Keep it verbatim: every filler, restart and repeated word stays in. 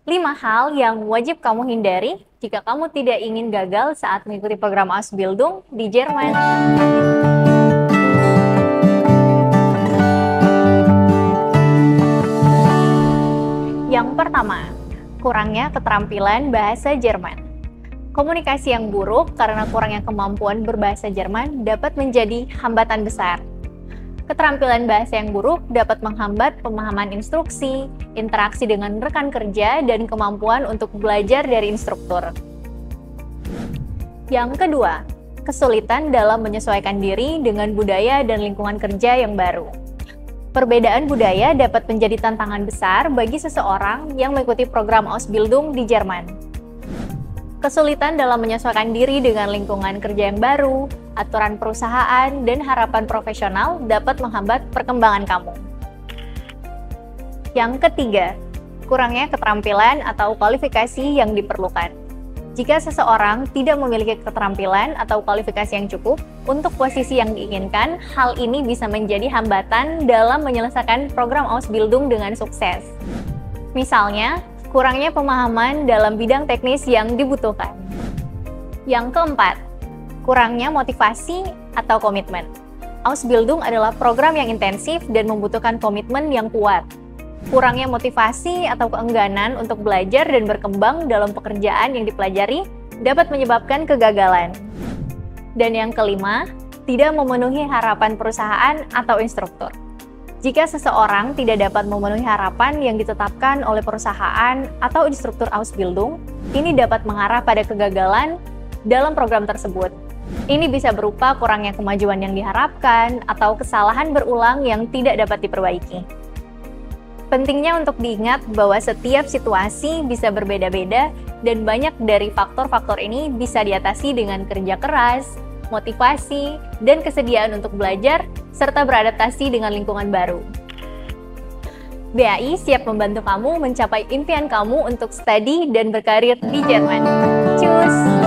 lima hal yang wajib kamu hindari jika kamu tidak ingin gagal saat mengikuti program Ausbildung di Jerman. Yang pertama, kurangnya keterampilan bahasa Jerman. Komunikasi yang buruk karena kurangnya kemampuan berbahasa Jerman dapat menjadi hambatan besar. Keterampilan bahasa yang buruk dapat menghambat pemahaman instruksi, interaksi dengan rekan kerja, dan kemampuan untuk belajar dari instruktur. Yang kedua, kesulitan dalam menyesuaikan diri dengan budaya dan lingkungan kerja yang baru. Perbedaan budaya dapat menjadi tantangan besar bagi seseorang yang mengikuti program Ausbildung di Jerman. Kesulitan dalam menyesuaikan diri dengan lingkungan kerja yang baru, aturan perusahaan, dan harapan profesional dapat menghambat perkembangan kamu. Yang ketiga, kurangnya keterampilan atau kualifikasi yang diperlukan. Jika seseorang tidak memiliki keterampilan atau kualifikasi yang cukup untuk posisi yang diinginkan, hal ini bisa menjadi hambatan dalam menyelesaikan program Ausbildung dengan sukses. Misalnya, kurangnya pemahaman dalam bidang teknis yang dibutuhkan. Yang keempat, kurangnya motivasi atau komitmen. Ausbildung adalah program yang intensif dan membutuhkan komitmen yang kuat. Kurangnya motivasi atau keengganan untuk belajar dan berkembang dalam pekerjaan yang dipelajari dapat menyebabkan kegagalan. Dan yang kelima, tidak memenuhi harapan perusahaan atau instruktur. Jika seseorang tidak dapat memenuhi harapan yang ditetapkan oleh perusahaan atau instruktur Ausbildung, ini dapat mengarah pada kegagalan dalam program tersebut. Ini bisa berupa kurangnya kemajuan yang diharapkan atau kesalahan berulang yang tidak dapat diperbaiki. Pentingnya untuk diingat bahwa setiap situasi bisa berbeda-beda dan banyak dari faktor-faktor ini bisa diatasi dengan kerja keras, motivasi, dan kesediaan untuk belajar, serta beradaptasi dengan lingkungan baru. B A I siap membantu kamu mencapai impian kamu untuk studi dan berkarir di Jerman. Cus!